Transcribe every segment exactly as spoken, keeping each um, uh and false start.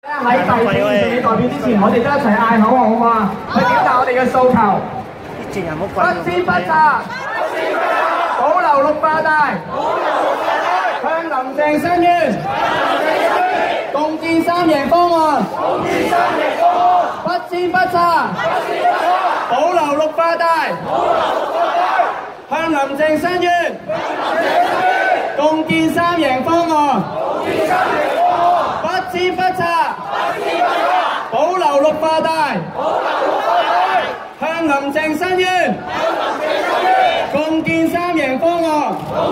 喺第四次選美代表之前，我哋都一齊嗌口號好嘛？去表達我哋嘅訴求。不遷不拆，保留綠化帶，向林鄭申冤，共建三贏方案。不遷不拆，保留綠化帶，向林鄭申冤，共建三贏方案。不遷不拆，保留綠化帶，向林鄭申冤，共建三贏方案。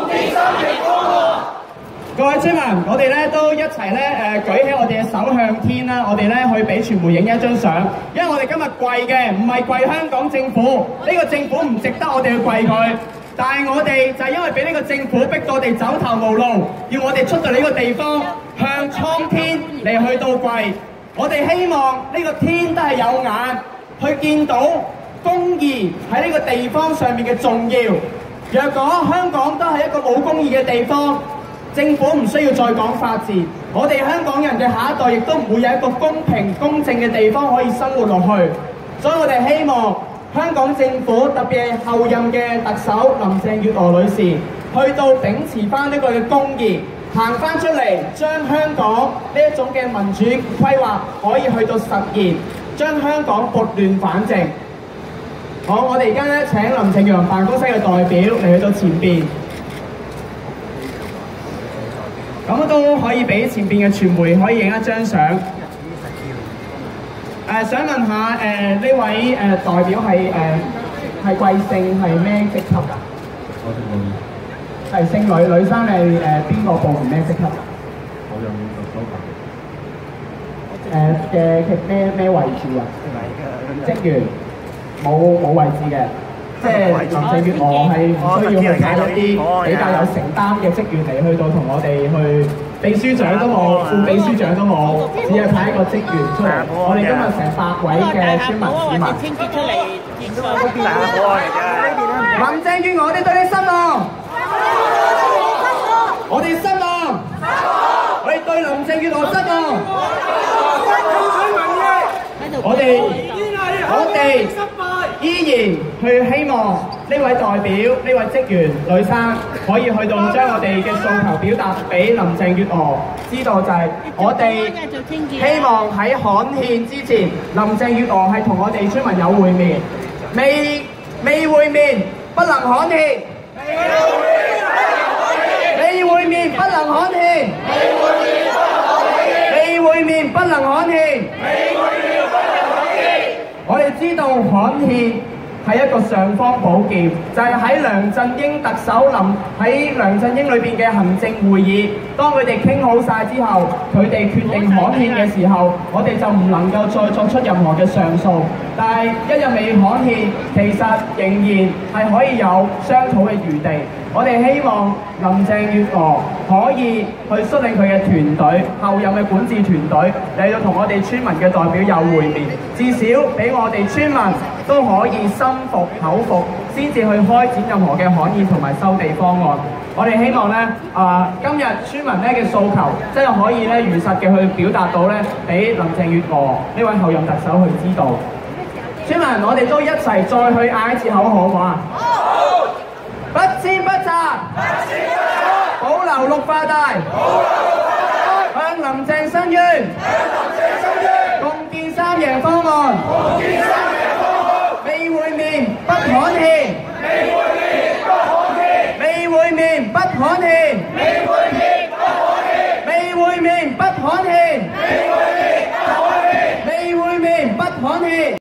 各位村民，我哋咧都一齊咧誒舉起我哋嘅手向天啦！我哋咧去俾傳媒影一張相，因為我哋今日跪嘅唔係跪香港政府，呢個政府唔值得我哋去跪佢。但係我哋就係因為俾呢個政府逼到我哋走投無路，要我哋出到呢個地方向蒼天嚟去到跪。我哋希望呢個天都係有眼，去見到公義喺呢個地方上面嘅重要。若果香港都係一個冇公義嘅地方，政府唔需要再講法治，我哋香港人嘅下一代亦都唔會有一個公平公正嘅地方可以生活落去。所以我哋希望香港政府特別係後任嘅特首林鄭月娥女士，去到秉持翻呢個嘅公義，行翻出嚟，將香港呢一種嘅民主規劃可以去到實現，將香港撥亂反正。好，我哋而家咧請林鄭月娥辦公室嘅代表嚟去到前邊，咁都可以俾前邊嘅傳媒可以影一張相。誒、呃，想問下誒呢、呃、位誒、呃、代表係誒係貴姓係咩職級㗎？我姓女。係姓女，女生係誒邊個部門咩職級？我用特首辦。誒嘅咩咩位置啊？職員。冇冇位置嘅，即係林鄭月娥係唔需要去派一啲比較有承擔嘅職員嚟去到同我哋去，秘書長都冇，副秘書長都冇，只係派一個職員出嚟。我哋今日成百位嘅村民市民， 清潔出嚟， 林鄭月娥，我哋對你失望，我哋失望，我哋對林鄭月娥失望，我哋我哋。依然去希望呢位代表、呢位職員女生可以去到將我哋嘅訴求表達俾林鄭月娥知道，就係我哋希望喺刊憲之前，林鄭月娥係同我哋村民有會面，未未會面不能刊憲，未會面不能刊憲，未會面不能刊憲。我哋知道刊憲係一個尚方寶劍，就係、是、喺梁振英特首臨喺梁振英裏邊嘅行政會議，當佢哋傾好晒之後，佢哋決定刊憲嘅時候，我哋就唔能夠再作出任何嘅上訴。但係一日未刊憲，其實仍然係可以有商討嘅餘地。我哋希望林鄭月娥可以去率領佢嘅團隊，後任嘅管治團隊嚟到同我哋村民嘅代表有會面，至少俾我哋村民都可以心服口服，先至去開展任何嘅刊憲同埋收地方案。我哋希望咧，啊、呃、今日村民咧嘅訴求真係可以咧如實嘅去表達到咧，俾林鄭月娥呢位後任特首去知道。村民，我哋都一齊再去嗌一次口號，好唔好啊？好！不遷不拆，保留綠化帶，向林鄭申冤，共建三贏方案，未會面不刊憲，未會面不刊憲，未會面不刊憲。